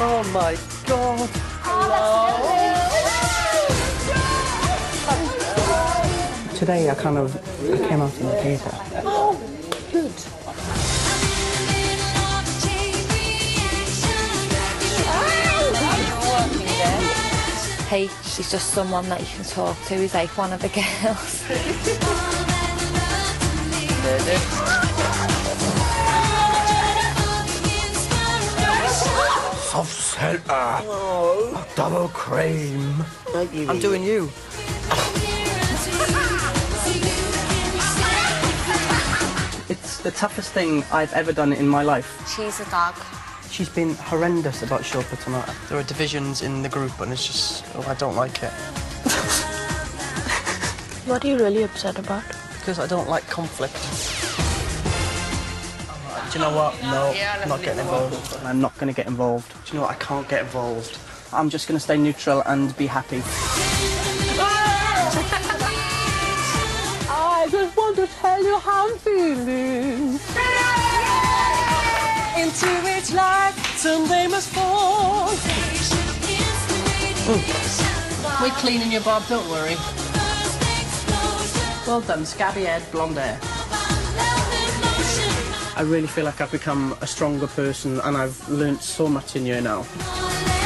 Oh my God. Hello. Today I came out in the paper. Oh, good. Hey, she's just someone that you can talk to. He's like one of the girls. Soft centre. Double cream. I'm doing you. It's the toughest thing I've ever done in my life. She's a dog. She's been horrendous about Shilpa tonight. There are divisions in the group and it's just, I don't like it. What are you really upset about? Because I don't like conflict. Do you know what? No, I'm not getting involved. I'm not going to get involved. Do you know what? I can't get involved. I'm just going to stay neutral and be happy. I just want to tell you how I'm feeling. Into which life someday must fall. We're cleaning you, Bob, don't worry. Well done, scabby head, blonde hair. I really feel like I've become a stronger person and I've learnt so much in you now.